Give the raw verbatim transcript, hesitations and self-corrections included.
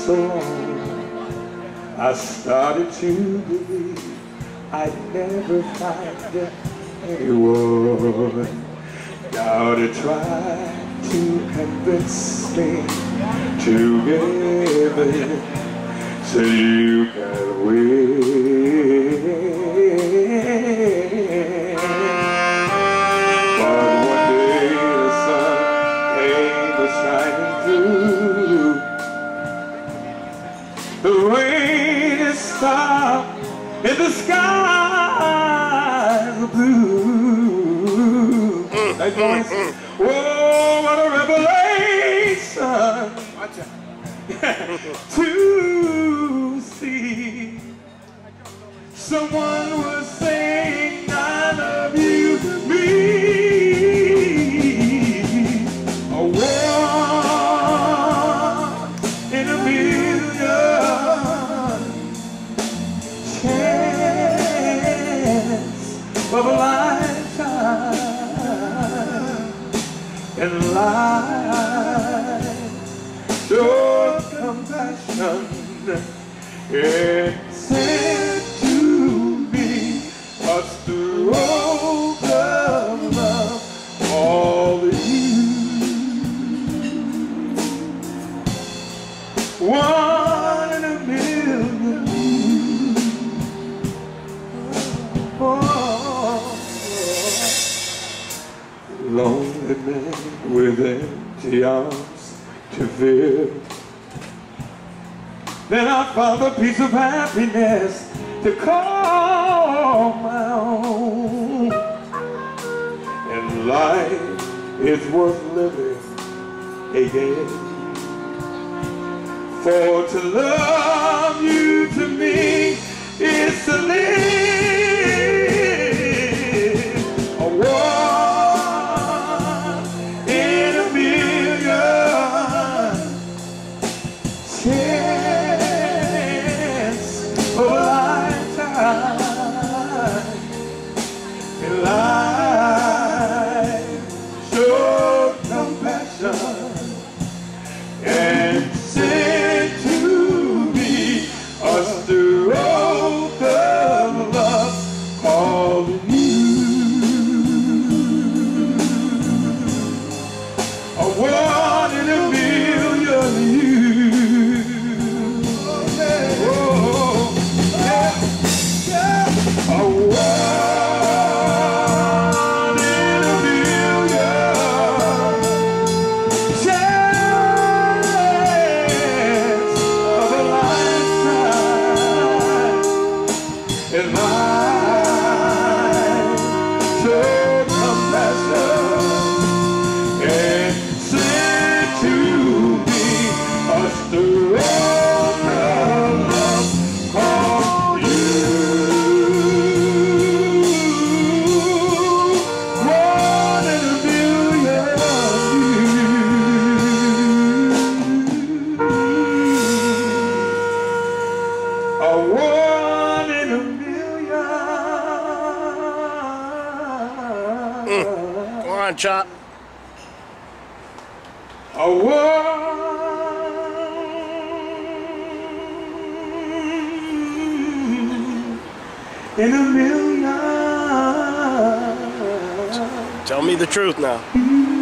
so long, I started to believe I'd never find anyone. Now to try to convince me to give in so you can win. But one day the sun came a-shining through. The rain is stopped and the skies are blue. That voice, whoa, what a revelation to see. Someone was saying, I love you, me. A one in a million chance of a lifetime. And life showed compassion and said to me, us to open up all of you. One in a million. Oh. Lonely man with empty arms to fill. Then I found a piece of happiness to call my own. And life is worth living again. For to love you to me is to live. A one in a million chance of a lifetime. In life showed compassion and said to me, us to open love, calling you. A one in a million you. Oh, yeah. Oh, yeah. Yeah. A one in a million chance of a lifetime. And life showed compassion and said to me, us to open up, call you. One in a million you. A one in a million. Go on, Chop. A one in a million. Tell me the truth now.